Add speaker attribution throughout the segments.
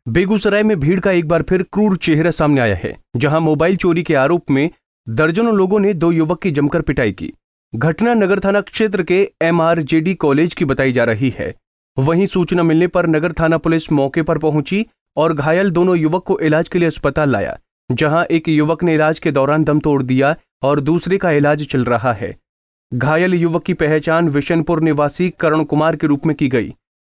Speaker 1: बेगूसराय में भीड़ का एक बार फिर क्रूर चेहरा सामने आया है, जहां मोबाइल चोरी के आरोप में दर्जनों लोगों ने 2 युवक की जमकर पिटाई की। घटना नगर थाना क्षेत्र के MRJD कॉलेज की बताई जा रही है। वहीं सूचना मिलने पर नगर थाना पुलिस मौके पर पहुंची और घायल दोनों युवक को इलाज के लिए अस्पताल लाया, जहां एक युवक ने इलाज के दौरान दम तोड़ दिया और दूसरे का इलाज चल रहा है। घायल युवक की पहचान विशनपुर निवासी करण कुमार के रूप में की गई।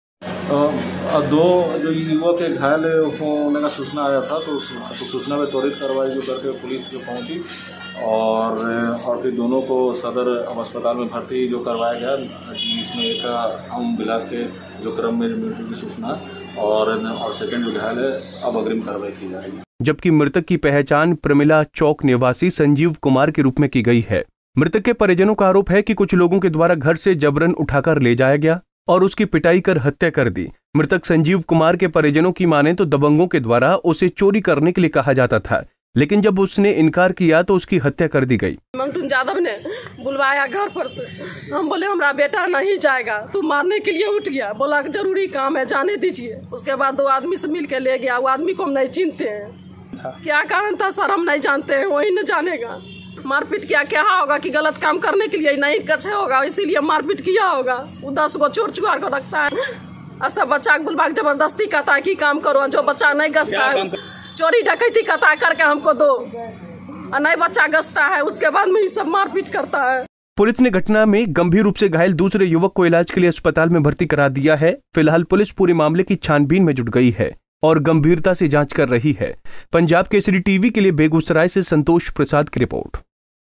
Speaker 2: 2 जो युवक के घायल होने का सूचना आया था, तो सूचना में त्वरित कार्रवाई जो करके पुलिस जो पहुंची और फिर दोनों को सदर अस्पताल में भर्ती जो करवाया गया, जिसमें एक हम इलाज के जो क्रम में मृत्यु की सूचना और सेकंड जो घायल है, अब अग्रिम कार्रवाई की जा रही है।
Speaker 1: जबकि मृतक की पहचान प्रमिला चौक निवासी संजीव कुमार के रूप में की गई है। मृतक के परिजनों का आरोप है कि कुछ लोगों के द्वारा घर से जबरन उठाकर ले जाया गया और उसकी पिटाई कर हत्या कर दी। मृतक संजीव कुमार के परिजनों की माने तो दबंगों के द्वारा उसे चोरी करने के लिए कहा जाता था, लेकिन जब उसने इनकार किया तो उसकी हत्या कर दी गई।
Speaker 3: मंटू यादव ने बुलवाया घर पर से। हम बोले हमारा बेटा नहीं जाएगा, तू मारने के लिए उठ गया, बोला जरूरी काम है जाने दीजिए। उसके बाद 2 आदमी से मिल के ले गया। वो आदमी को हम नहीं चिन्हते हैं, क्या कारण था सर हम नहीं जानते हैं, वही न जानेगा। मारपीट क्या होगा कि गलत काम करने के लिए नहीं कछे होगा, इसीलिए मारपीट किया होगा। वो 10 को चोर चुहार को रखता है, ऐसा बच्चा को बुलवा जबरदस्ती कहता है कि काम करो। जो बच्चा नहीं गसता है चोरी डकैती कहता है करके हमको दो, और नहीं बच्चा गसता है उसके बाद में ही सब मारपीट करता है।
Speaker 1: पुलिस ने घटना में गंभीर रूप से घायल दूसरे युवक को इलाज के लिए अस्पताल में भर्ती करा दिया है। फिलहाल पुलिस पूरे मामले की छानबीन में जुट गई है और गंभीरता से जांच कर रही है। पंजाब केसरी टीवी के लिए बेगूसराय से संतोष प्रसाद की रिपोर्ट।